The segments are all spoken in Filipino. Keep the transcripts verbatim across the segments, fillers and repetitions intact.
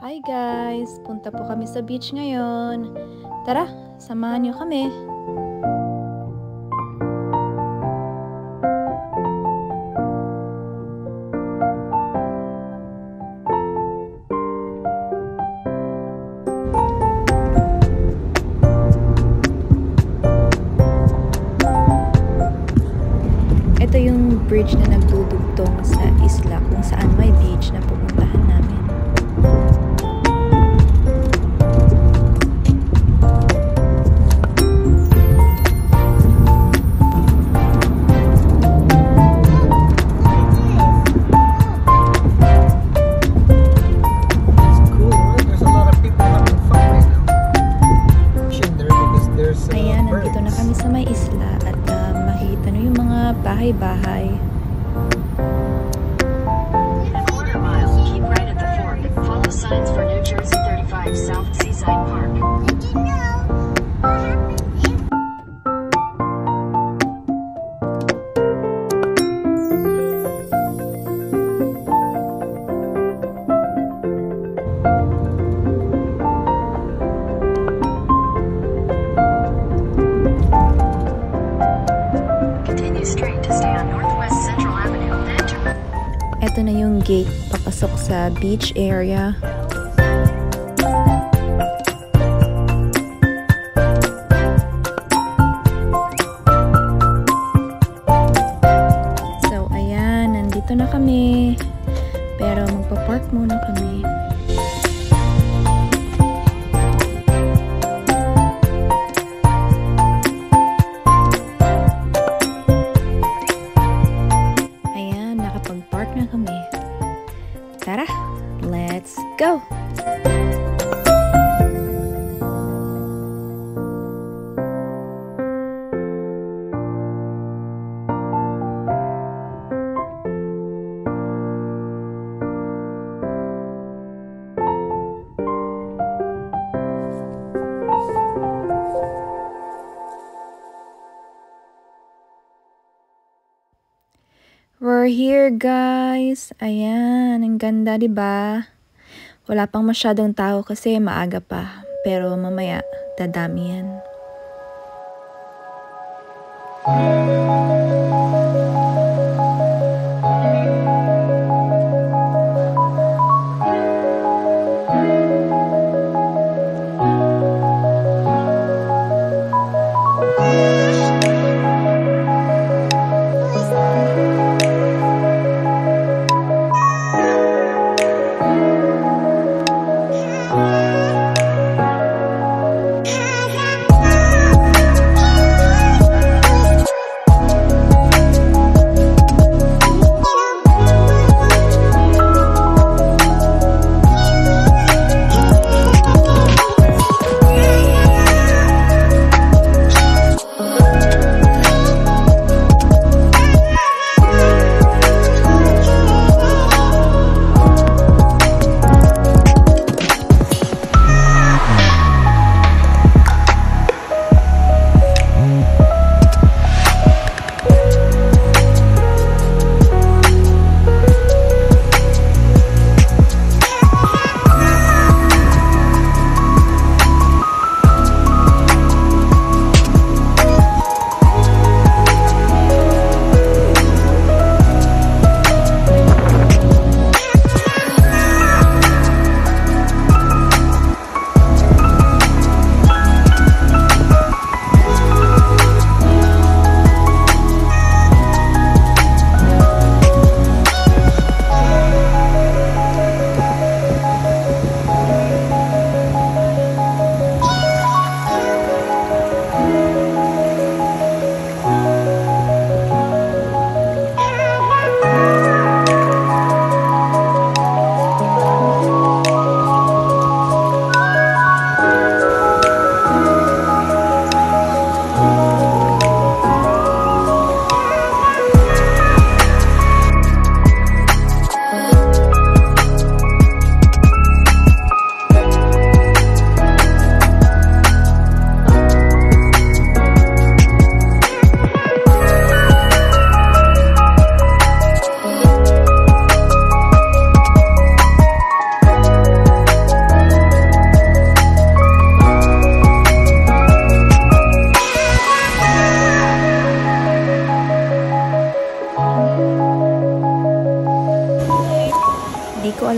Hi guys! Punta po kami sa beach ngayon. Tara, samahan niyo kami. Ito yung bridge na nagdudugtong sa isla kung saan may beach na pupuntahan namin. Ayan, nandito na kami sa may isla at uh, makikita nyo yung mga bahay-bahay. In a quarter mile, keep right at the fork. Follow signs for New Jersey thirty-five South Seaside Park. Did you know what happens if Continue straight to stay on Northwest Central Avenue, then turn. Ito na yung gate papasok sa beach area. So, ayan, nandito na kami. Pero magpa-park muna kami. Ayan, nakapag-park na kami. Tara, let's go! We're here, guys. Ayan, ang ganda, 'di ba? Wala pang masyadong tao kasi maaga pa, pero mamaya dadami yan.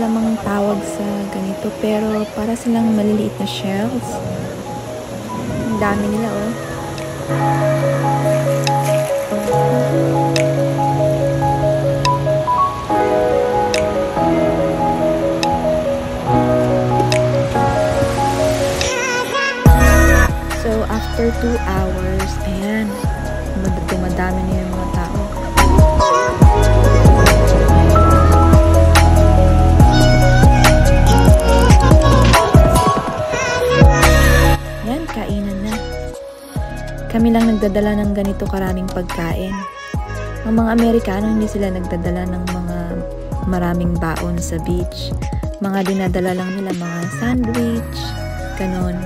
alamang tawag sa ganito, pero para silang maliliit na shells. Ang dami nila, oh. So, after two hours, ayan, dumadami na yung mga tao. Yan, kainan na. Kami lang nagdadala ng ganito karaming pagkain. Ang mga Amerikano, hindi sila nagdadala ng mga maraming baon sa beach. Mga dinadala lang nila, mga sandwich, ganon.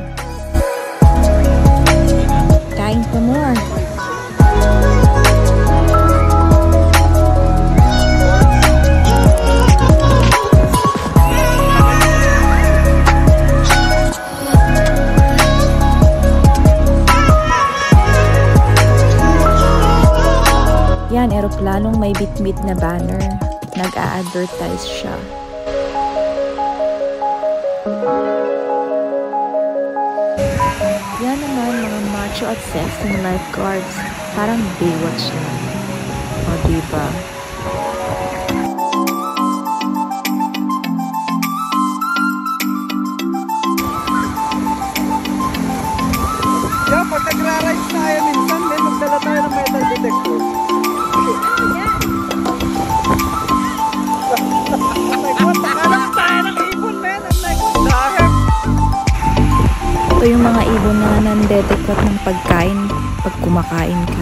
Kain pa more. Yan, eroplanong may bit-bit na banner. Nag-a-advertise siya. Yan naman, mga macho at sexy lifeguards. Parang Baywatch lang. O, diba? Yeah, pag nagra-rides tayo minsan, may magdala tayo ng metal detector. Ito yung mga ibon na nandedetect ng pagkain pag kumakain ka.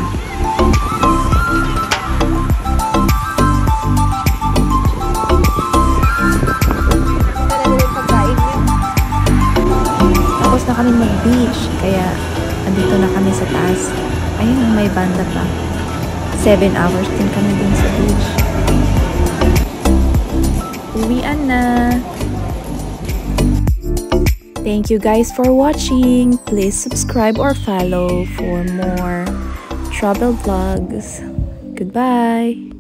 Tapos na kami mag-beach, kaya andito na kami sa taas. Ayun, may banda pa. Seven hours din kami dun sa beach. Uwian na! Thank you guys for watching. Please subscribe or follow for more travel vlogs. Goodbye!